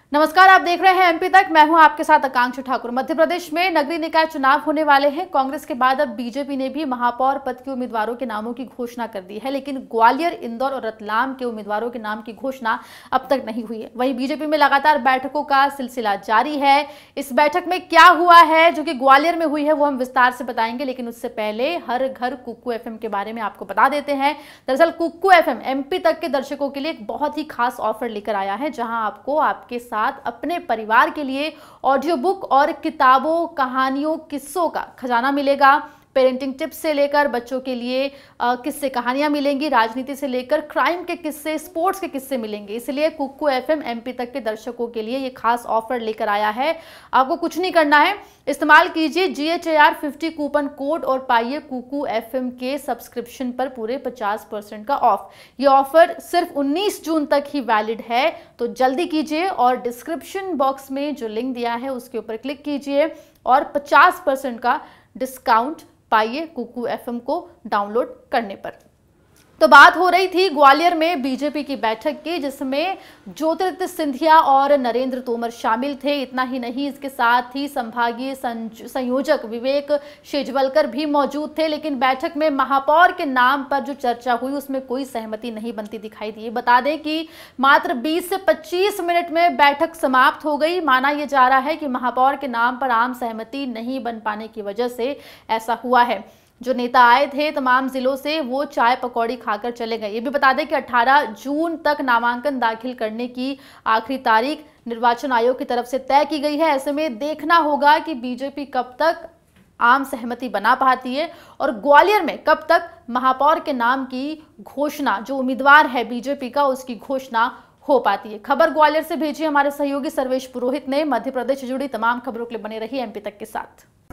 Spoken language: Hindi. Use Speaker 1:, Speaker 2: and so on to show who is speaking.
Speaker 1: नमस्कार, आप देख रहे हैं एमपी तक। मैं हूं आपके साथ आकांक्षा ठाकुर। मध्य प्रदेश में नगरीय निकाय चुनाव होने वाले हैं। कांग्रेस के बाद अब बीजेपी ने भी महापौर पद के उम्मीदवारों के नामों की घोषणा कर दी है, लेकिन ग्वालियर, इंदौर और रतलाम के उम्मीदवारों के नाम की घोषणा अब तक नहीं हुई है। वहीं बीजेपी में लगातार बैठकों का सिलसिला जारी है। इस बैठक में क्या हुआ है जो कि ग्वालियर में हुई है, वो हम विस्तार से बताएंगे, लेकिन उससे पहले हर घर कुक्कू एफएम के बारे में आपको बता देते हैं। दरअसल कुक्कू एफएम एमपी तक के दर्शकों के लिए एक बहुत ही खास ऑफर लेकर आया है, जहां आपको आपके साथ अपने परिवार के लिए ऑडियो बुक और किताबों, कहानियों, किस्सों का खजाना मिलेगा। पेरेंटिंग टिप्स से लेकर बच्चों के लिए किस्से कहानियां मिलेंगी, राजनीति से लेकर क्राइम के किस्से, स्पोर्ट्स के किस्से मिलेंगे। इसलिए कुक्कू एफएम एमपी तक के दर्शकों के लिए ये खास ऑफर लेकर आया है। आपको कुछ नहीं करना है, इस्तेमाल कीजिए GHAR 50 कूपन कोड और पाइए कुक्कू एफएम के सब्सक्रिप्शन पर पूरे 50% का ऑफ। ये ऑफर सिर्फ 19 जून तक ही वैलिड है, तो जल्दी कीजिए और डिस्क्रिप्शन बॉक्स में जो लिंक दिया है उसके ऊपर क्लिक कीजिए और 50% का डिस्काउंट पाइए कुक्कू एफएम को डाउनलोड करने पर। तो बात हो रही थी ग्वालियर में बीजेपी की बैठक की, जिसमें ज्योतिरादित्य सिंधिया और नरेंद्र तोमर शामिल थे। इतना ही नहीं, इसके साथ ही संभागीय संयोजक विवेक शेजवलकर भी मौजूद थे। लेकिन बैठक में महापौर के नाम पर जो चर्चा हुई उसमें कोई सहमति नहीं बनती दिखाई दी। बता दें कि मात्र 20 से 25 मिनट में बैठक समाप्त हो गई। माना यह जा रहा है कि महापौर के नाम पर आम सहमति नहीं बन पाने की वजह से ऐसा हुआ है। जो नेता आए थे तमाम जिलों से, वो चाय पकौड़ी खाकर चले गए। ये भी बता दें कि 18 जून तक नामांकन दाखिल करने की आखिरी तारीख निर्वाचन आयोग की तरफ से तय की गई है। ऐसे में देखना होगा कि बीजेपी कब तक आम सहमति बना पाती है और ग्वालियर में कब तक महापौर के नाम की घोषणा, जो उम्मीदवार है बीजेपी का, उसकी घोषणा हो पाती है। खबर ग्वालियर से भेजी हमारे सहयोगी सर्वेश पुरोहित ने। मध्य प्रदेश से जुड़ी तमाम खबरों के लिए बने रही एमपी तक के साथ।